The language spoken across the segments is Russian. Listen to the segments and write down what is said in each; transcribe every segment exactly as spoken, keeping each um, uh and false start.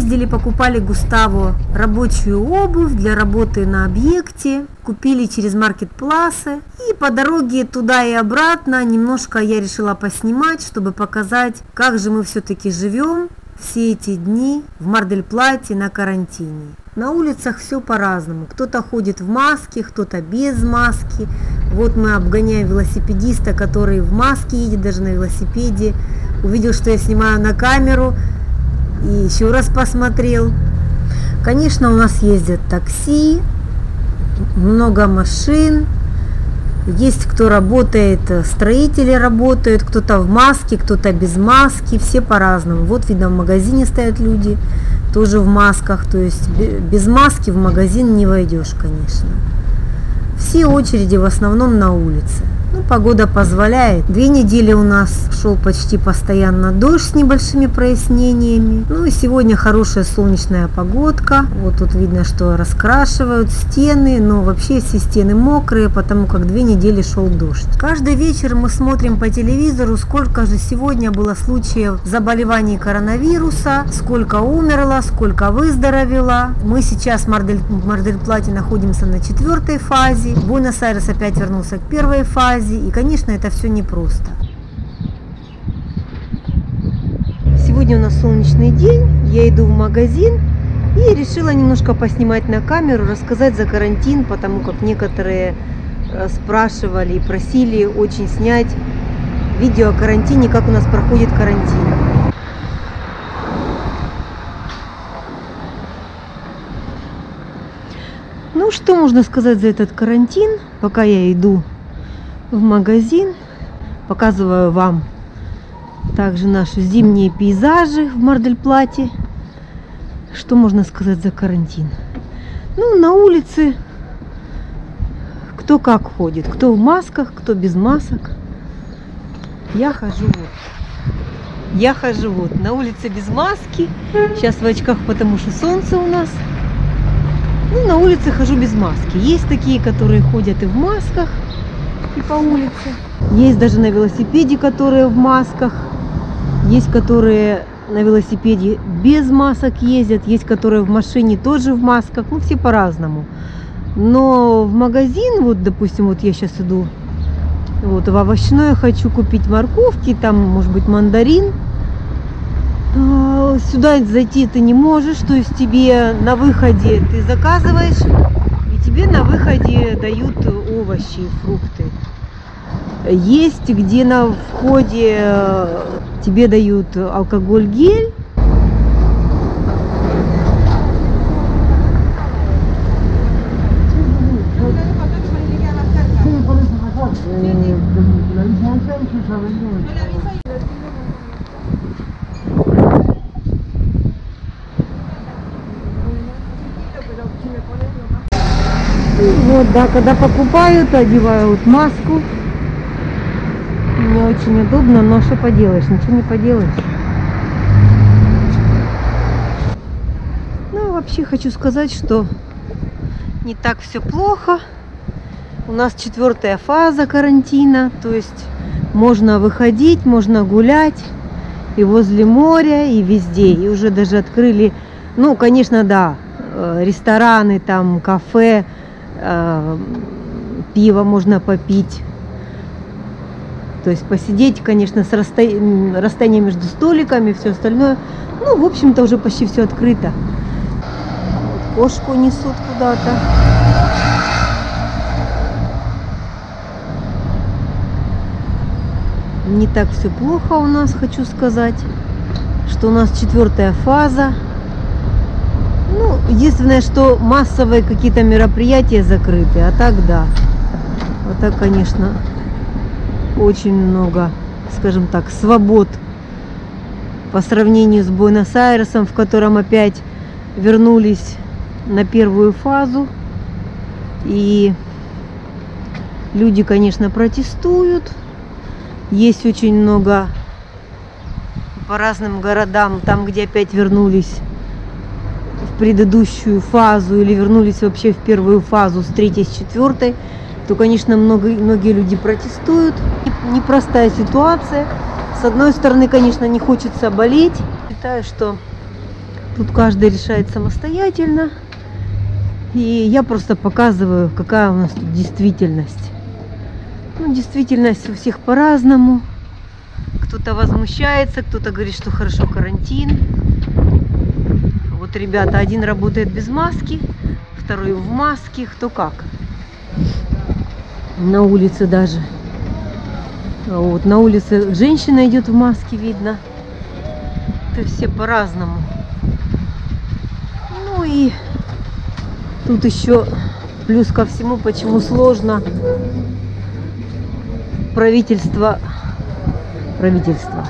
Ездили, покупали Густаву рабочую обувь для работы на объекте, купили через маркетпласы. И по дороге туда и обратно немножко я решила поснимать, чтобы показать, как же мы все-таки живем все эти дни в Мар-дель-Плате на карантине. На улицах все по-разному. Кто-то ходит в маске, кто-то без маски. Вот мы обгоняем велосипедиста, который в маске едет, даже на велосипеде. Увидел, что я снимаю на камеру, и еще раз посмотрел. Конечно, у нас ездят такси, много машин. Есть кто работает, строители работают, кто-то в маске, кто-то без маски, все по-разному. Вот видно, в магазине стоят люди, тоже в масках, то есть без маски в магазин не войдешь, конечно. Все очереди в основном на улице. Ну, погода позволяет. Две недели у нас шел почти постоянно дождь с небольшими прояснениями. Ну и сегодня хорошая солнечная погодка. Вот тут видно, что раскрашивают стены, но вообще все стены мокрые, потому как две недели шел дождь. Каждый вечер мы смотрим по телевизору, сколько же сегодня было случаев заболеваний коронавируса, сколько умерло, сколько выздоровело. Мы сейчас в Мар-дель-Плате находимся на четвертой фазе. Буэнос-Айрес опять вернулся к первой фазе. И, конечно, это все непросто. Сегодня у нас солнечный день, я иду в магазин и решила немножко поснимать на камеру, рассказать за карантин, потому как некоторые спрашивали и просили очень снять видео о карантине, как у нас проходит карантин. Ну, что можно сказать за этот карантин, пока я иду в магазин, показываю вам также наши зимние пейзажи в Мар-дель-Плате. Что можно сказать за карантин? Ну, на улице кто как ходит, кто в масках, кто без масок. Я хожу вот. Я хожу вот на улице без маски. Сейчас в очках, потому что солнце у нас. Ну, на улице хожу без маски. Есть такие, которые ходят и в масках, и по улице. Есть даже на велосипеде, которые в масках. Есть, которые на велосипеде без масок ездят. Есть, которые в машине тоже в масках. Ну, все по-разному. Но в магазин, вот, допустим, вот я сейчас иду вот, в овощное, хочу купить морковки, там, может быть, мандарин. Сюда зайти ты не можешь, то есть тебе на выходе ты заказываешь, и тебе на выходе дают овощи, фрукты. Есть, где на входе тебе дают алкоголь, гель. Вот, да, когда покупают, одевают маску. Не очень удобно, но что поделаешь, ничего не поделаешь. Ну, вообще хочу сказать, что не так все плохо. У нас четвертая фаза карантина, то есть можно выходить, можно гулять и возле моря, и везде. И уже даже открыли, ну, конечно, да, рестораны, там, кафе, пиво можно попить. То есть посидеть, конечно, с расстоянием, расстояние между столиками, все остальное. Ну, в общем-то, уже почти все открыто. Вот кошку несут куда-то. Не так все плохо у нас, хочу сказать, что у нас четвертая фаза. Ну, единственное, что массовые какие-то мероприятия закрыты, а так да. Вот так, конечно, очень много, скажем так, свобод по сравнению с Буэнос-Айресом, в котором опять вернулись на первую фазу. И люди, конечно, протестуют. Есть очень много по разным городам, там, где опять вернулись в предыдущую фазу или вернулись вообще в первую фазу с третьей, с четвертой, то, конечно, много, многие люди протестуют. Непростая ситуация. С одной стороны, конечно, не хочется болеть. Считаю, что Тут каждый решает самостоятельно. И я просто показываю, какая у нас тут действительность. Ну, действительность у всех по-разному. Кто-то возмущается, кто-то говорит, что хорошо карантин. Вот ребята, один работает без маски, второй в маске, кто как. На улице даже. Вот на улице женщина идет в маске, видно. Это все по-разному. Ну и тут еще плюс ко всему, почему сложно правительство, правительство.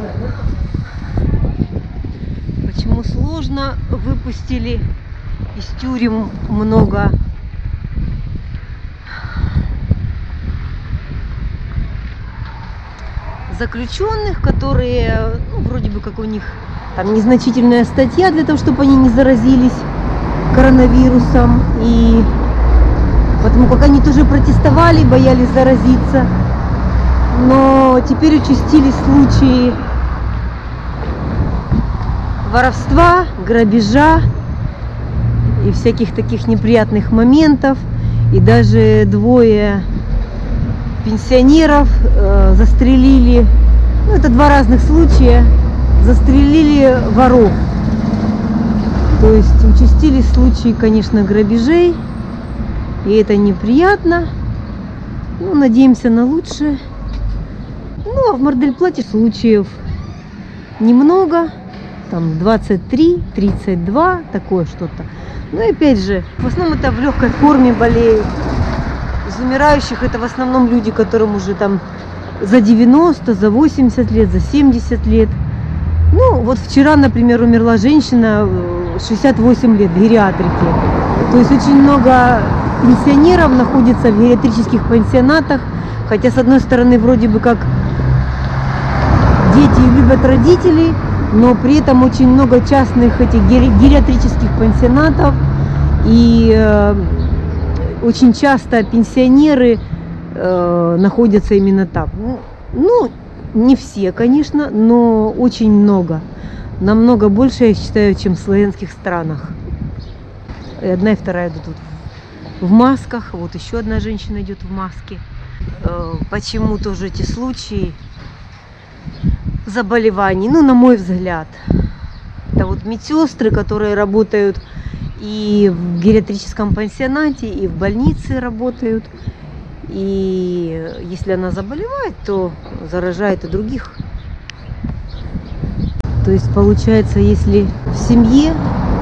Почему сложно, выпустили из тюрем много заключенных, которые, ну, вроде бы как у них там незначительная статья для того, чтобы они не заразились коронавирусом, и потому как они тоже протестовали, боялись заразиться, но теперь участились случаи воровства, грабежа и всяких таких неприятных моментов, и даже двое пенсионеров э, застрелили, ну это два разных случая, застрелили воров. То есть участились случаи, конечно, грабежей, и это неприятно. Ну, надеемся на лучшее. Ну, а в Мар-дель-Плате случаев немного, там двадцать три, тридцать два, такое что-то. Ну и опять же, в основном это в легкой форме болеют. Из умирающих это в основном люди, которым уже там за девяносто, за восемьдесят лет, за семьдесят лет. Ну, вот вчера, например, умерла женщина шестьдесят восемь лет в гериатрике. То есть очень много пенсионеров находится в гериатрических пансионатах. Хотя, с одной стороны, вроде бы как дети любят родителей, но при этом очень много частных этих гериатрических пансионатов. И э, очень часто пенсионеры э, находятся именно там. Ну, не все, конечно, но очень много. Намного больше, я считаю, чем в славянских странах. И одна и вторая идут в масках. Вот еще одна женщина идет в маске. Почему тоже эти случаи заболеваний? Ну, на мой взгляд, это вот медсестры, которые работают и в гериатрическом пансионате, и в больнице работают. И если она заболевает, то заражает и других. То есть получается, если в семье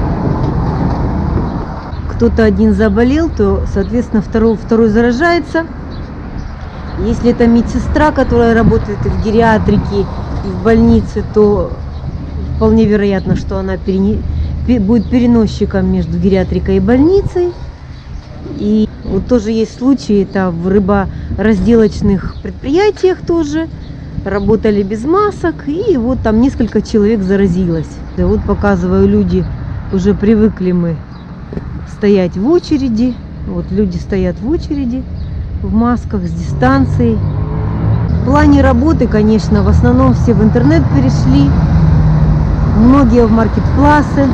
кто-то один заболел, то, соответственно, второй, второй заражается. Если это медсестра, которая работает и в гериатрике, и в больнице, то вполне вероятно, что она перене... будет переносчиком между гериатрикой и больницей. И вот тоже есть случаи, это в рыборазделочных предприятиях тоже работали без масок, и вот там несколько человек заразилось. Да вот показываю, люди уже привыкли мы стоять в очереди. Вот люди стоят в очереди в масках с дистанцией. В плане работы, конечно, в основном все в интернет перешли, многие в маркетпласы.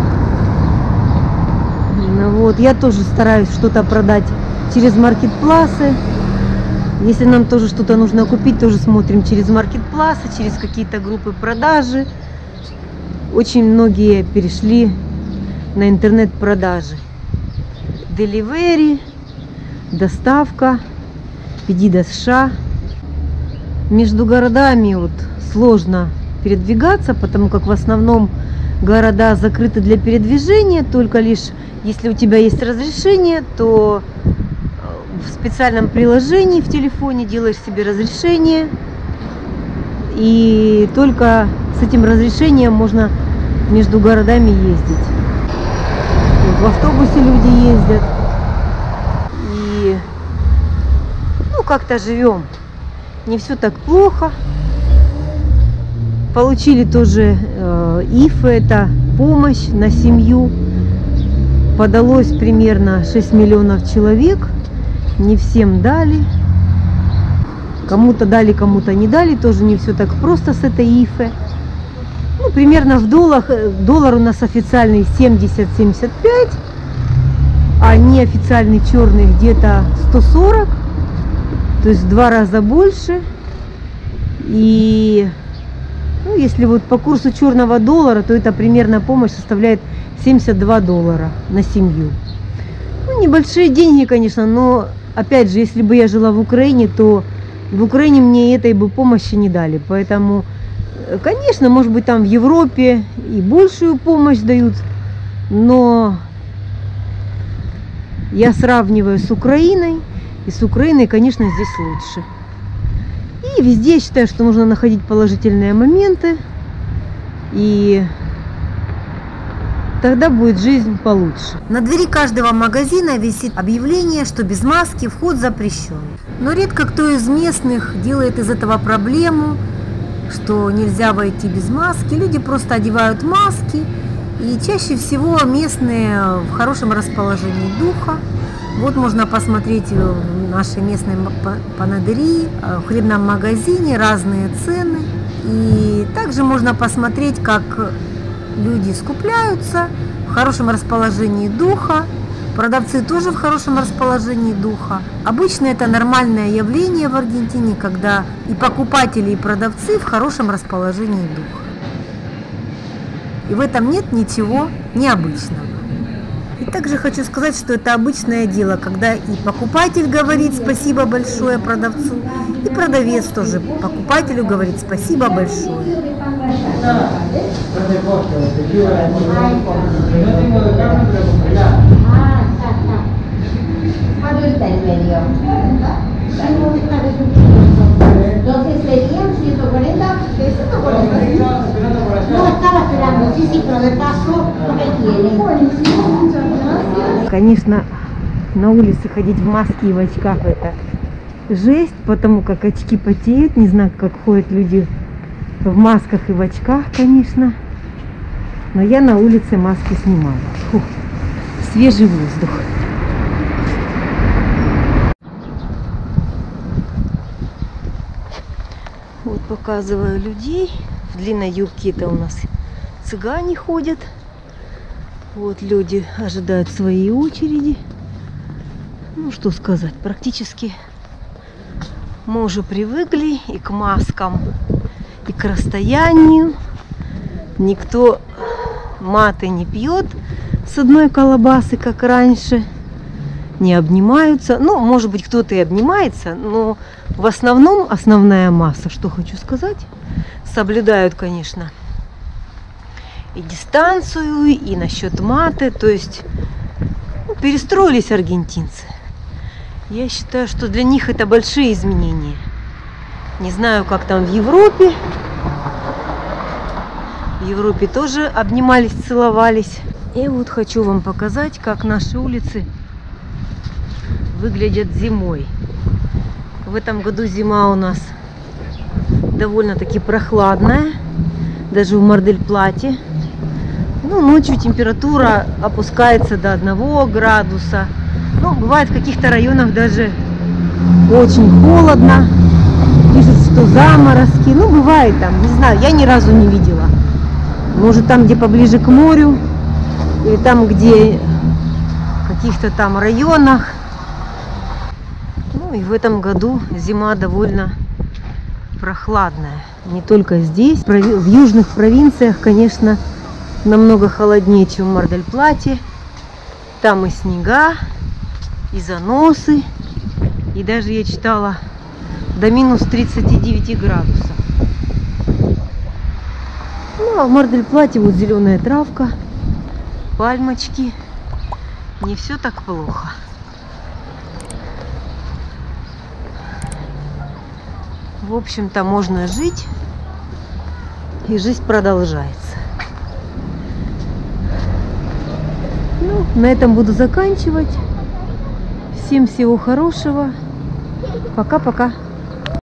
Вот, я тоже стараюсь что-то продать через маркетпласы. Если нам тоже что-то нужно купить, тоже смотрим через маркетпласы, через какие-то группы продажи. Очень многие перешли на интернет-продажи. Delivery, доставка, Педида США. Между городами вот сложно передвигаться, потому как в основном города закрыты для передвижения, только лишь если у тебя есть разрешение, то в специальном приложении в телефоне делаешь себе разрешение, и только с этим разрешением можно между городами ездить. Вот в автобусе люди ездят. И ну как-то живем. Не все так плохо. Получили тоже э, ИФ, это помощь на семью. Подалось примерно шесть миллионов человек. Не всем дали. Кому-то дали, кому-то не дали. Тоже не все так просто с этой ИФой. Ну, примерно в долларах, доллар у нас официальный семьдесят — семьдесят пять, а неофициальный черный где-то сто сорок, то есть в два раза больше. И ну, если вот по курсу черного доллара, то эта примерно помощь составляет семьдесят два доллара на семью. Ну, небольшие деньги, конечно, но опять же, если бы я жила в Украине, то в Украине мне этой бы помощи не дали. Поэтому, конечно, может быть, там в Европе и большую помощь дают, но я сравниваю с Украиной, и с Украиной, конечно, здесь лучше. И везде я считаю, что нужно находить положительные моменты, и тогда будет жизнь получше. На двери каждого магазина висит объявление, что без маски вход запрещен. Но редко кто из местных делает из этого проблему, что нельзя войти без маски. Люди просто одевают маски, и чаще всего местные в хорошем расположении духа. Вот можно посмотреть в нашей местной панадерии, в хлебном магазине разные цены. И также можно посмотреть, как люди скупляются в хорошем расположении духа. Продавцы тоже в хорошем расположении духа. Обычно это нормальное явление в Аргентине, когда и покупатели, и продавцы в хорошем расположении духа. И в этом нет ничего необычного. И также хочу сказать, что это обычное дело, когда и покупатель говорит спасибо большое продавцу, и продавец тоже покупателю говорит спасибо большое. Конечно, на улице ходить в маске и в очках — это жесть, потому как очки потеют. Не знаю, как ходят люди в масках и в очках, конечно. Но я на улице маски снимала. Фух, свежий воздух. Вот показываю людей. В длинной юбке это у нас цыгане ходят. Вот люди ожидают своей очереди. Ну, что сказать, практически мы уже привыкли и к маскам, и к расстоянию. Никто маты не пьет с одной колбасы, как раньше. Не обнимаются. Ну, может быть, кто-то и обнимается, но в основном основная масса, что хочу сказать, соблюдают, конечно, и дистанцию, и насчет маты. То есть ну, перестроились аргентинцы. Я считаю, что для них это большие изменения. Не знаю, как там в Европе. В Европе тоже обнимались, целовались. И вот хочу вам показать, как наши улицы выглядят зимой. В этом году зима у нас довольно-таки прохладная. Даже в Мар-дель-Плате. Ну, ночью температура опускается до одного градуса. Ну, бывает в каких-то районах даже очень холодно. Пишут, что заморозки. Ну, бывает там, не знаю, я ни разу не видела. Может, там, где поближе к морю, или там, где в каких-то там районах. Ну, и в этом году зима довольно прохладная. Не только здесь. В южных провинциях, конечно, намного холоднее, чем в Мар-дель-Плате. Там и снега, и заносы. И даже я читала до минус тридцати девяти градусов. Ну, а в Мар-дель-Плате вот зеленая травка, пальмочки. Не все так плохо. В общем-то, можно жить, и жизнь продолжается. Ну, на этом буду заканчивать. Всем всего хорошего. Пока-пока.